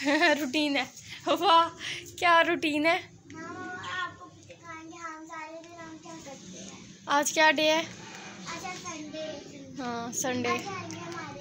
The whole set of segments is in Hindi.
रूटीन है। वाह क्या रूटीन है। आपको दिखाएंगे हम सारे दिन हम क्या करते हैं। आज क्या डे है? अच्छा संडे। हाँ संडे। हमारे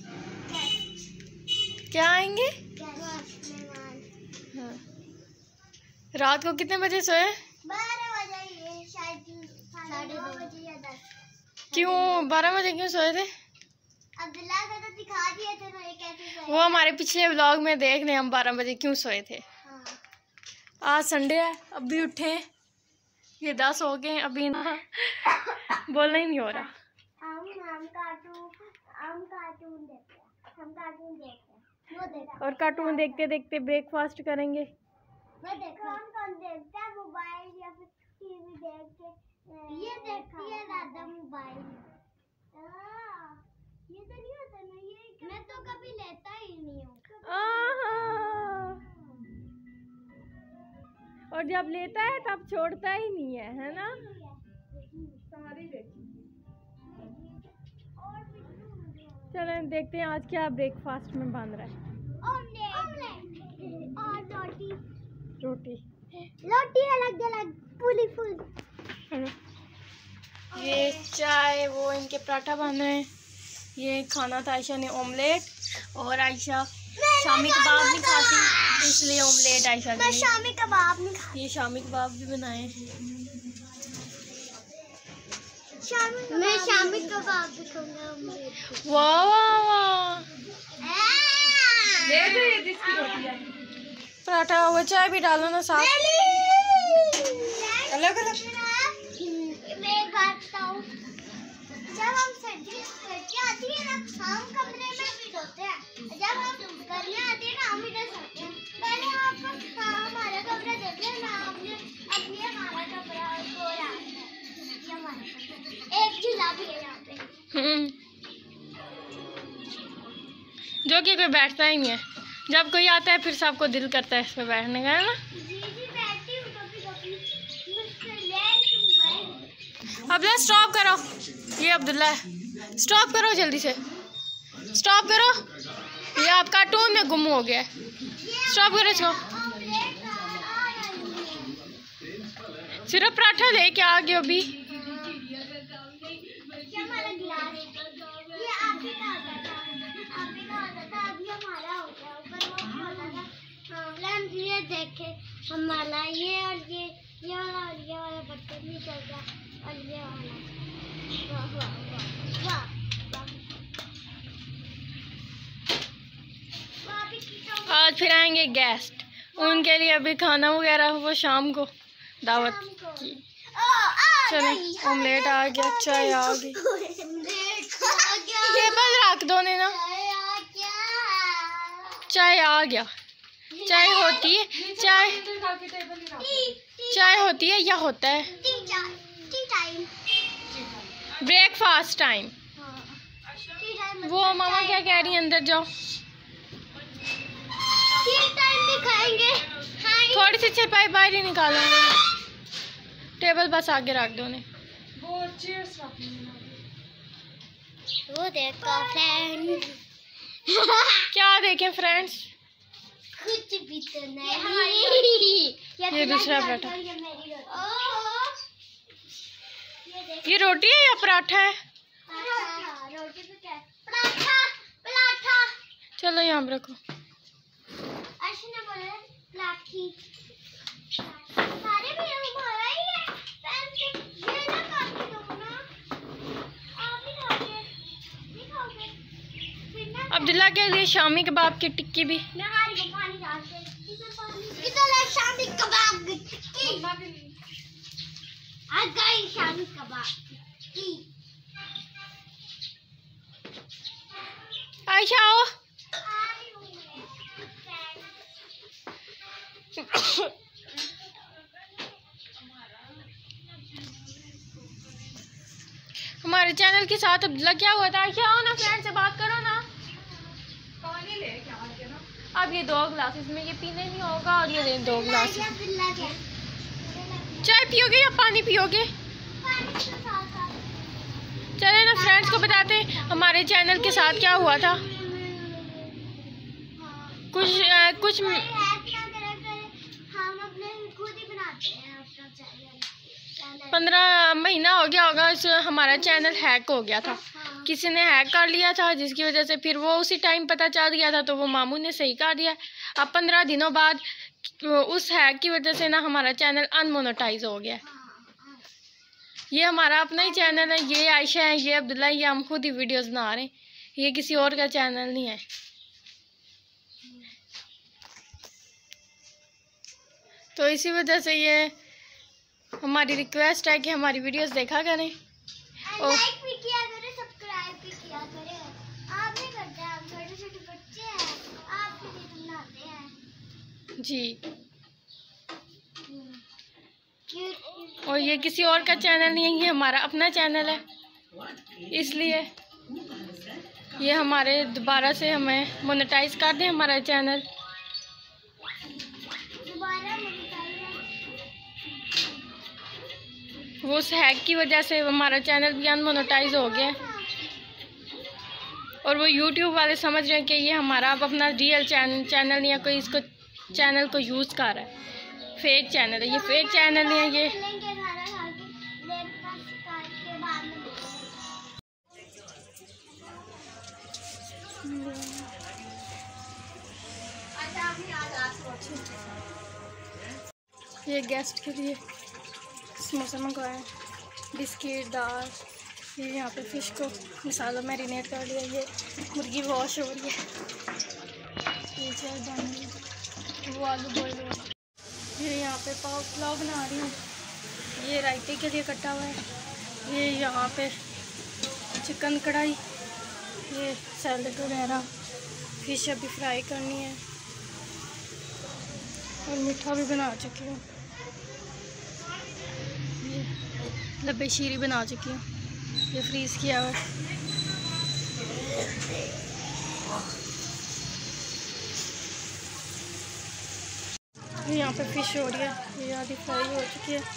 क्या आएंगे? मेहमान। हाँ। रात को कितने बजे सोए? 12 बजे, शायद 2:30 बजे या 10। क्यों 12 बजे क्यों सोए थे? अब्दुल्ला को तो दिखा दिए थे ना ये कैसे सोए। वो हमारे पिछले व्लॉग में देख रहे हम 12 बजे क्यों सोए थे। हाँ। आज संडे है, अभी उठे, ये 10 हो गए अभी ना बोलना ही नहीं हो रहा। हम कार्टून देखते हैं। हम कार्टून देखते हैं। वो देखते और कार्टून देखते देखते ब्रेकफास्ट करेंगे। मैं देखो कौन देखता है मोबाइल या फिर टीवी देख के। ये देखती है दादा मोबाइल। ये तो नहीं होता ना, ये मैं तो कभी लेता ही नहीं हूँ। और जब लेता है तब छोड़ता ही नहीं है ना? चलो देखते हैं आज क्या ब्रेकफास्ट में बन रहा है। ऑमलेट और रोटी अलग अलग पूरी फुल। ये चाय, वो इनके पराठा बन रहे हैं। ये खाना था आयशा ने ऑमलेट, और आयशा शामी कबाब नहीं खाती इसलिए ऑमलेट आयशा के लिए। शामी कबाब नहीं खाती। ये शामी कबाब भी बनाए। मैं शामी कबाब भी खाऊंगा। वाह वाह वाह। पराठा हुआ, चाय भी डालो ना साथ। अलग अलग। मैं एक बात बताऊं, जब हम सर्दी आती है ना हम कमरे में सोते हैं। जब हम गर्मियाँ आती है ना हम इधर सोते हैं। पहले आप हमारा कमरा देख लेना, आपने अपनी हमारा कमरा एक झूला भी है यहाँ पे। जो कि कोई बैठता ही नहीं है। जब कोई आता है फिर सबको दिल करता है इस पे बैठने का, है ना? बैठती हूँ कभी-कभी। अब्दुल्ला स्टॉप करो, ये अब्दुल्ला है, स्टॉप करो जल्दी से, स्टॉप करो, ये आप कार्टून में गुम हो गया है, स्टॉप करो इसको। सिर्फ पराठा लेके आ गए अभी। ये देखे हमारा ये वाला बर्तन नहीं चल रहा और ये वाला। वाह वाह वाह। आज फिर आएंगे गेस्ट, उनके लिए अभी खाना वगैरह वो शाम को दावत की। चलो ऑमलेट आ गया, चाय आ गई, टेबल रख दो ने ना, चाय आ गया। चाय होती है, चाय होती है या होता है ब्रेकफास्ट टाइम। वो मामा क्या कह रही है, अंदर जाओ। खाएंगे थोड़ी सी चपाई बाहर ही निकालेंगे, टेबल बस आगे रख दो ने। वो देखो फ्रेंड्स। क्या देखें फ्रेंड्स? कुछ भी तो नहीं। ये दूसरा पराठा, ये रोटी है या पराठा है? रोटी पे क्या? पराठा। चलो यहाँ पे रखो। अर्श ने बोला पराठी। सारे भी हमारा ही है। ये ना काट दो ना। आप ही खाओगे? नहीं खाओगे? फिर ना अब्दुल्ला के लिए शामी कबाब की टिक्की भी। मैं हारी को पानी डालते। इधर है शामी कबाब की टिक्की। आ गई शामी कबाब की टिक्की। आयशा आओ। हमारे चैनल के साथ अब्दुल्ला क्या हुआ था? आयशा आओ ना, फ्रेंड से बात करो ना। पानी ले क्या आके ना। अब ये 2 ग्लासेस में ये पीने नहीं होगा, और ये 2 ग्लास। चाय पियोगे या पानी पियोगे? चले ना फ्रेंड्स को बताते हैं हमारे चैनल के साथ क्या हुआ था। कुछ हम अपने खुद ही बनाते हैं अपना चैनल। 15 महीना हो गया होगा हमारा चैनल हैक हो गया था। किसी ने हैक कर लिया था, जिसकी वजह से फिर वो उसी टाइम पता चल गया था, तो वो मामू ने सही कर दिया। अब 15 दिनों बाद उस हैक की वजह से ना हमारा चैनल अनमोनेटाइज हो गया। ये हमारा अपना ही चैनल है। ये आयशा है, ये अब्दुल्ला, ये हम खुद ही वीडियोस बना रहे हैं। ये किसी और का चैनल नहीं है। तो इसी वजह से ये हमारी रिक्वेस्ट है कि हमारी वीडियोस देखा करें और लाइक भी किया करें, सब्सक्राइब भी किया करें। आप नहीं करते, आप छोटे छोटे बच्चे हैं, आप भी नहीं बनाते हैं जी। और ये किसी और का चैनल नहीं है, ये हमारा अपना चैनल है। इसलिए ये हमारे दोबारा से हमें मोनेटाइज कर दें हमारा चैनल। वो उस हैक की वजह से हमारा चैनल भी अनमोनेटाइज हो गया। और वो यूट्यूब वाले समझ रहे हैं कि ये हमारा अब अपना रियल चैनल नहीं है, कोई इसको चैनल को यूज़ कर रहा है। फेक चैनल है ये, फेक चैनल नहीं है ये। ये गेस्ट के लिए समोसा मंगवाए, बिस्किट, दाल। ये यहाँ पे फ़िश को मसाला मैरिनेट कर लिया। ये मुर्गी वॉश हो रही है। ये चाय डाली, वो आलू बॉयल हो। ये यहाँ पे पुलाव बना रही हूँ। ये रायते के लिए कटा हुआ है। ये यहाँ पे चिकन कढ़ाई, ये सैलड वगैरह, फ़िश अभी फ्राई करनी है और मीठा भी बना चुकी हूँ। ये लब्बे शीरी बना चुकी हूँ, ये फ्रीज़ किया हुआ है। यहाँ पे फ़िश हो रही है, ये आधी फ्राई हो चुकी है।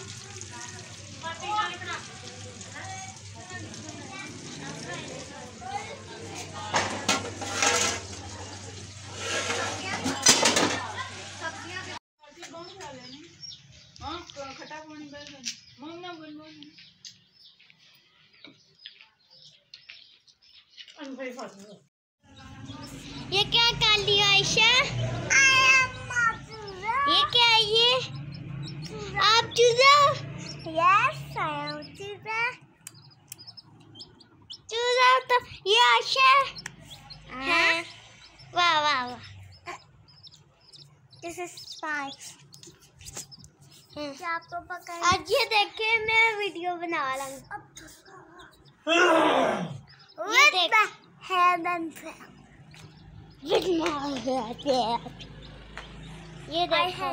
ये क्या कर लिया आयशा? ये क्या है ये? आप चूजा? यस, चूजा। चूजा तो ये आयशा है। वाह वाह वाह। This is spice. आपको पकड़। आज ये देखिए मैं वीडियो बना रहा हूँ। ये देखो। ये देखो।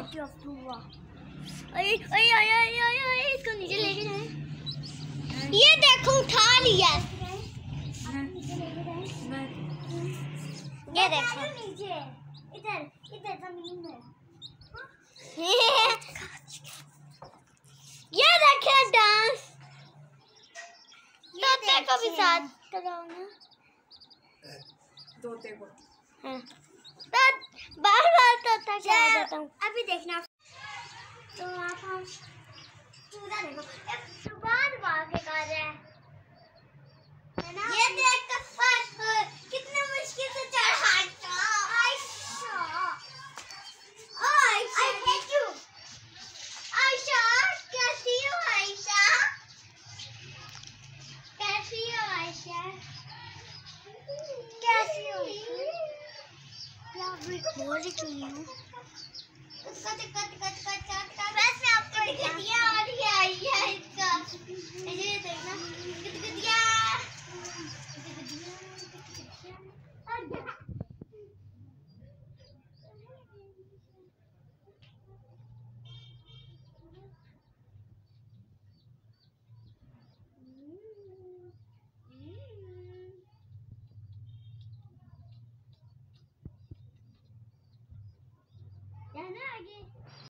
इसको नीचे लेके जाए। ये देखो उठा लिया। ये देखो नीचे, इधर इधर जमीन में। ये देखिए डांस। तोते को भी साथ कराओ ना। तोते को बार बार तोता क्या देता हूँ। अभी देखना। तो आप हम चूड़ा देखो, बार बार के कर रहे हैं, है ना? ये देख कितने मुश्किल से चढ़ा। I hate you. आयशा कैसी हो आयशा? कैसी हो आयशा? कैसी हो? यार रिकॉर्ड क्यों नहीं हो? कट। बस मैं आपको दिखा दिया।